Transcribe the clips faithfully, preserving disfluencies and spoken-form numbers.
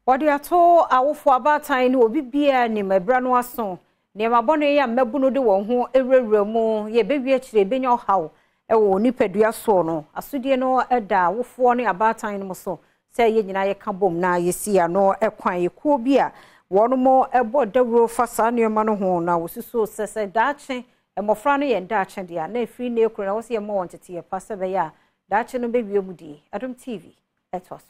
Wadi ato awofo abatan ni obi bia ni mebra no aso ne mabone ya mmebu no de won ho ewrewre mu ye bewie akire benya haw ewo nipadua so no asodie no eda awofo ne abatan no so se ye nyina ye ka bom na ye sia no ekwan ye kuo bia wono ebo dawro fasa ne ma no ho na wosuso sese daache emofra no ye daache dia na efiri na ekura na wo se ye mo won tete ye pase be ya daache no bewie mu di Adom T V etwaso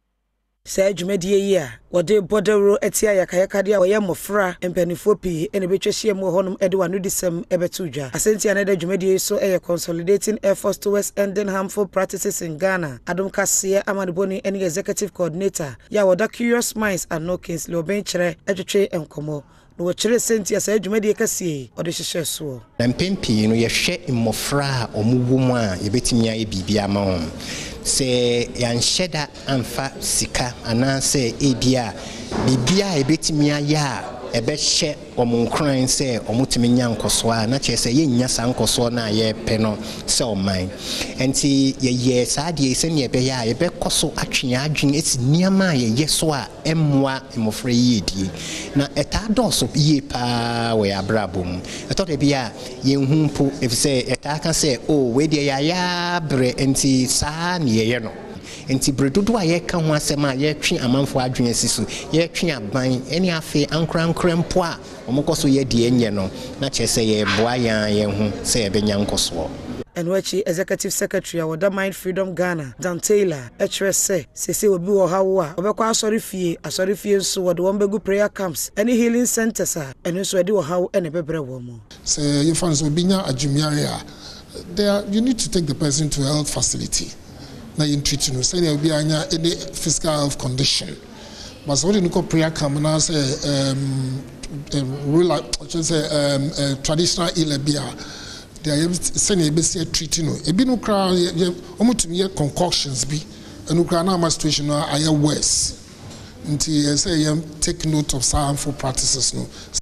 Say Jumedie year, what de Bodero etia yakayakadia, or yamofra, and penifopi, and a betchia mo honum edwan nudisem ebetuja. Ascentia another Jumedie so a consolidating efforts towards ending harmful practices in Ghana. Adom Kasia Amadboni, any executive coordinator. Ya wada curious minds and no kings, Lobenchere, Edutre and Como. No chere sentia say Jumedie Cassie, or the share so. Nampempi, no ye share in mofra or mubuma, ye betimia e bibia maum. Se yansheda amfa sika ananse ebia bibia ebetimia ya ebehye omunkran se omutimi nyankoso a na chese ye nya sankoso na ye peno se oman enti ye ye saade se ne ebe ya ebe koso atwea adwen eti niama ye yeso a emmoa emofre yedi na eta doso ye pa we abrabom eto de bia ye humpo efise eta kan se o we de ya ya bre enti sa ne ye no enti bredudu a ye ka ho asem a ye twe amanfo adwen asisu ye twe aban eni afi ankrankrampo a omokoso ye de enye no na chese ye boa yan ye hu se ye benya nkoso. And wachi executive secretary of the Mind Freedom Ghana, Dan Taylor, H R S say, Sese will be Hawa, Obekwa sorry fee, a sorry fee so what the Wombegu prayer camps, any healing centers are, and also I do how any bebre woman. Say, your fans will be now a Jumiaria. There, you need to take the person to a health facility. Now, in treating you, say there will be any physical health condition. But so when you go prayer camp, and I say, um, rural, just say, um, traditional ilebia. They are saying a basic treating. A bit no crowd, almost to me concoctions be, and no crowd now situation are worse. Until I say, take note of harmful practices. No,